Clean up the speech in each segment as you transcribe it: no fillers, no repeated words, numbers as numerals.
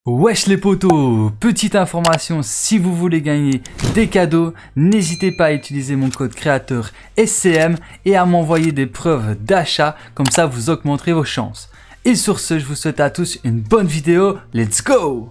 Wesh les potos, petite information, si vous voulez gagner des cadeaux, n'hésitez pas à utiliser mon code créateur SCM et à m'envoyer des preuves d'achat, comme ça vous augmenterez vos chances. Et sur ce, je vous souhaite à tous une bonne vidéo, let's go!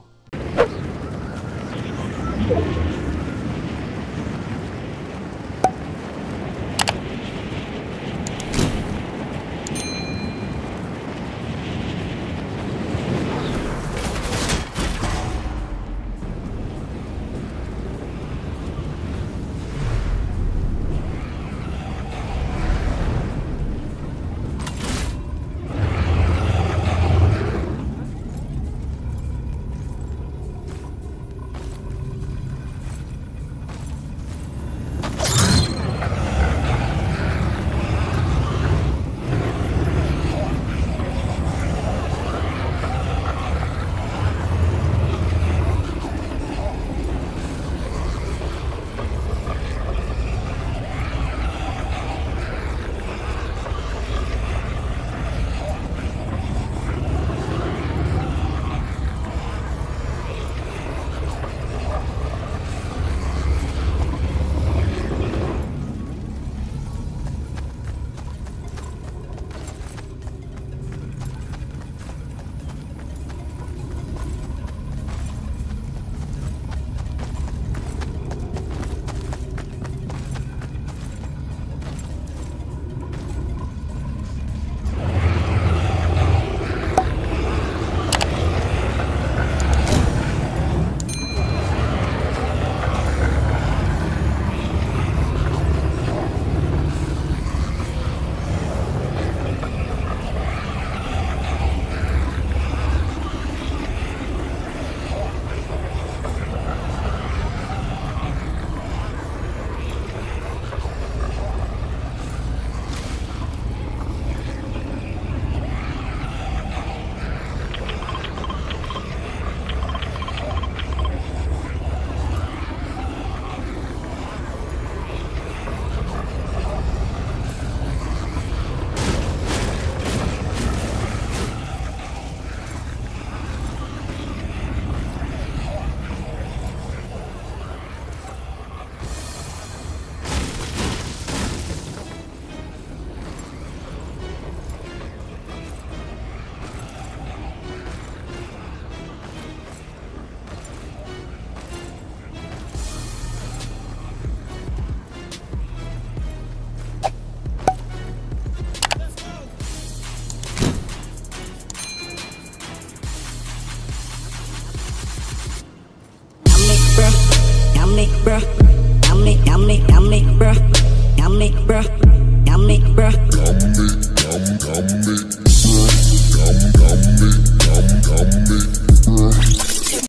I'm